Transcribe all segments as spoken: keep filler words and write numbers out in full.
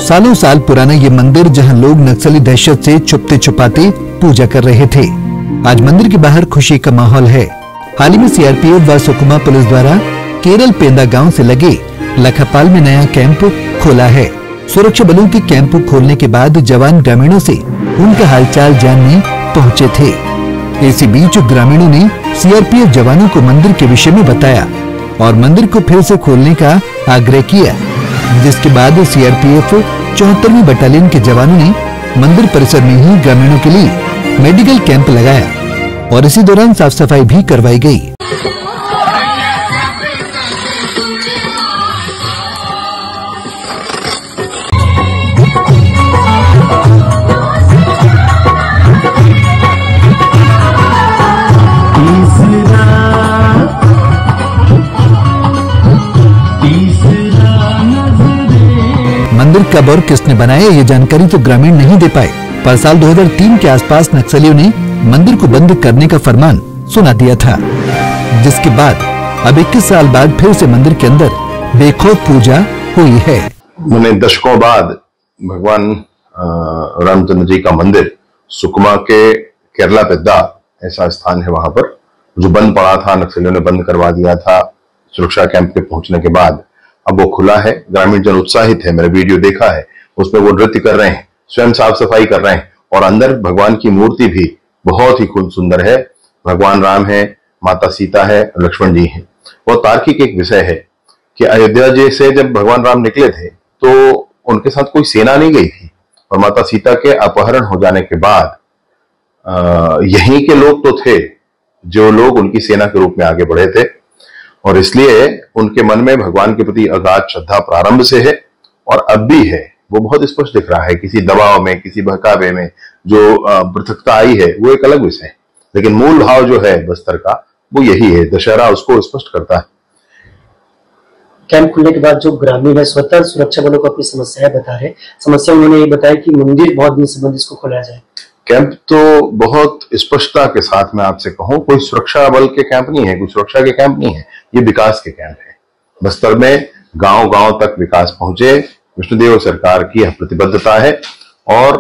सालों साल पुराना ये मंदिर जहां लोग नक्सली दहशत से छुपते छुपाते पूजा कर रहे थे, आज मंदिर के बाहर खुशी का माहौल है। हाल ही में सीआरपीएफ व सुकमा पुलिस द्वारा केरल पेंदा गांव से लगे लखापाल में नया कैंप खोला है। सुरक्षा बलों के कैंप खोलने के बाद जवान ग्रामीणों से उनका हालचाल जानने पहुंचे थे। इसी बीच ग्रामीणों ने सीआरपीएफ जवानों को मंदिर के विषय में बताया और मंदिर को फिर से खोलने का आग्रह किया, जिसके बाद सीआरपीएफ चौहत्तरवीं बटालियन के जवानों ने मंदिर परिसर में ही ग्रामीणों के लिए मेडिकल कैंप लगाया और इसी दौरान साफ सफाई भी करवाई गई। मंदिर कब और किसने बनाया ये जानकारी तो ग्रामीण नहीं दे पाए, पर साल दो हज़ार तीन के आसपास नक्सलियों ने मंदिर को बंद करने का फरमान सुना दिया था, जिसके बाद अब इक्कीस साल बाद फिर से मंदिर के अंदर बेखौफ पूजा हुई है। मैंने दशकों बाद भगवान रामचंद्र जी का मंदिर सुकमा के केरला पेद्दा ऐसा स्थान है, वहां पर जो बंद पड़ा था, नक्सलियों ने बंद करवा दिया था सुरक्षा कैंप के पहुंचने के बाद, अब वो खुला है। ग्रामीण जन उत्साहित है, मेरा वीडियो देखा है, उसमें वो नृत्य कर रहे हैं, स्वयं साफ सफाई कर रहे हैं और अंदर भगवान की मूर्ति भी बहुत ही खूब सुंदर है। भगवान राम है, माता सीता है, लक्ष्मण जी है। वो तार्किक एक विषय है कि अयोध्या जी से जब भगवान राम निकले थे तो उनके साथ कोई सेना नहीं गई थी और माता सीता के अपहरण हो जाने के बाद यहीं के लोग तो थे जो लोग उनकी सेना के रूप में आगे बढ़े थे और इसलिए उनके मन में भगवान के प्रति अगाध श्रद्धा प्रारंभ से है और अब भी है। वो बहुत स्पष्ट दिख रहा है। किसी दबाव में, किसी बहकावे में जो पृथकता आई है वो एक अलग विषय है, लेकिन मूल भाव जो है बस्तर का वो यही है। दशहरा उसको स्पष्ट करता है। कैंप खुलने के बाद जो ग्रामीण है स्वतः सुरक्षा बलों को अपनी समस्याएं बता रहे, समस्या उन्होंने ये बताया कि मंदिर बहुत दिन से बंद, इसको खोला जाए। कैंप तो बहुत स्पष्टता के साथ मैं आपसे कहूं, कोई सुरक्षा बल के कैंप नहीं है, कोई सुरक्षा के कैंप नहीं है, ये विकास के कैंप है। बस्तर में गांव गांव तक विकास पहुंचे, विष्णुदेव सरकार की प्रतिबद्धता है और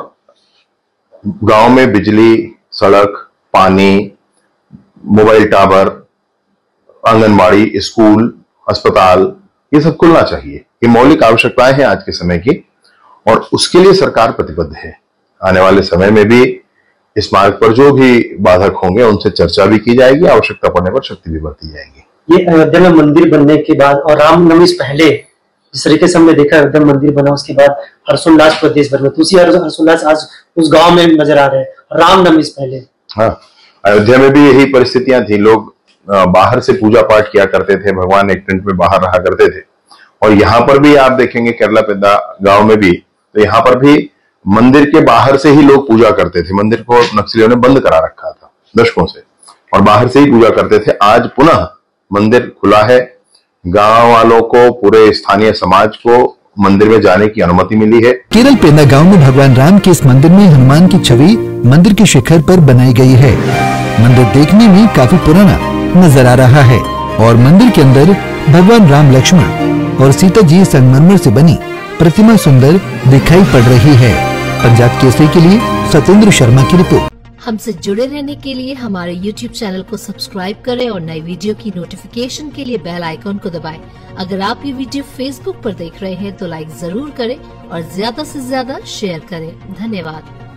गांव में बिजली, सड़क, पानी, मोबाइल टावर, आंगनबाड़ी, स्कूल, अस्पताल, ये सब खुलना चाहिए। ये मौलिक आवश्यकताएं हैं आज के समय की और उसके लिए सरकार प्रतिबद्ध है। आने वाले समय में भी इस मार्ग पर जो भी बाधक होंगे उनसे चर्चा भी की जाएगी, आवश्यकता पड़ने पर शक्ति भी बरती जाएगी। ये अयोध्या में मंदिर बनने के बाद और रामनवमी से पहले जिस तरीके से हमने देखा अयोध्या मंदिर बना, उसके बाद हर्षोल्लास प्रदेश भर में, तो उसी हर्षोल्लास आज उस गांव में नजर आ रहे हैं रामनवमी से पहले। हाँ, अयोध्या में भी यही परिस्थितियां थी। लोग बाहर से पूजा पाठ किया करते थे, भगवान एक टेंट में बाहर रहा करते थे और यहाँ पर भी आप देखेंगे केरला पेद्दा गांव में भी, तो यहाँ पर भी मंदिर के बाहर से ही लोग पूजा करते थे। मंदिर को नक्सलियों ने बंद करा रखा था दशकों से और बाहर से ही पूजा करते थे। आज पुनः मंदिर खुला है, गांव वालों को, पूरे स्थानीय समाज को मंदिर में जाने की अनुमति मिली है। केरल पेंदा गांव में भगवान राम के इस मंदिर में हनुमान की छवि मंदिर के शिखर पर बनाई गई है। मंदिर देखने में काफी पुराना नजर आ रहा है और मंदिर के अंदर भगवान राम, लक्ष्मण और सीता जी संगमरमर से बनी प्रतिमा सुंदर दिखाई पड़ रही है। पंजाब केसरी के लिए सत्येंद्र शर्मा की रिपोर्ट। हमसे जुड़े रहने के लिए हमारे यूट्यूब चैनल को सब्सक्राइब करें और नई वीडियो की नोटिफिकेशन के लिए बेल आइकॉन को दबाएं। अगर आप ये वीडियो फेसबुक पर देख रहे हैं तो लाइक जरूर करें और ज्यादा से ज्यादा शेयर करें। धन्यवाद।